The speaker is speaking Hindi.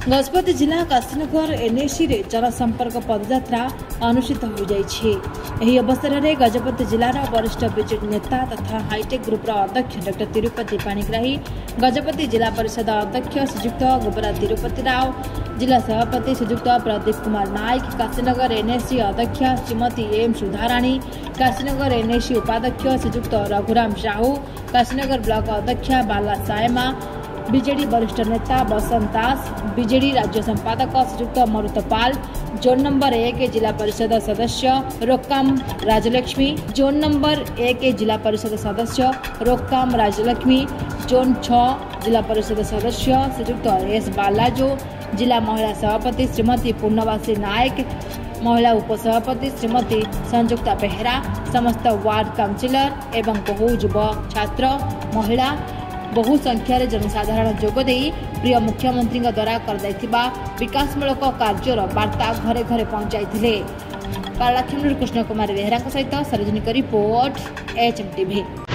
गजपति जिला काशीनगर एनएसी रे जनसंपर्क पदयात्रा अनुष्ठित हो जाइछि। एही अवसर में गजपति जिलार वरिष्ठ बीजेडी नेता तथा हाईटेक ग्रुपर अध्यक्ष डॉ तिरुपति पाणिग्राही, गजपति जिला परिषद अध्यक्ष श्रीजुक्त गोबरा तिरुपति राव, जिला सभापति श्रीजुक्त प्रदीप कुमार नायक, काशीनगर एनएसी अध्यक्ष श्रीमती एम सुधाराणी, काशीनगर एनएसी उपाध्यक्ष श्रीजुक्त रघुराम साहू, काशीनगर ब्लॉक अध्यक्ष बाला सायमा, बीजेडी वरिष्ठ नेता बसंत दास, बीजेडी राज्य संपादक श्रीजुक्त मरुतपाल, जोन नंबर 1 जिला परिषद सदस्य रोक्काम राजलक्ष्मी, जोन नंबर 1 जिला परिषद सदस्य रोक्काम राजलक्ष्मी, जोन 6 जिला परिषद सदस्य श्रीजुक्त एस बालाजो, जिला महिला सभापति श्रीमती पूर्णवासी नायक, महिला उपसभापति श्रीमती संयुक्ता बेहरा, समस्त वार्ड काउंसिलर एवं बहु युव छात्र महिला बहु संख्यार जनसाधारण जोगदे प्रिय मुख्यमंत्री द्वारा कर विकासमूलक कार्यर वार्ता घरे घरे पहुंचाई। पारलाखेमुर कृष्ण कुमार बेहरा सहित सार्वजनिक रिपोर्ट HMTV।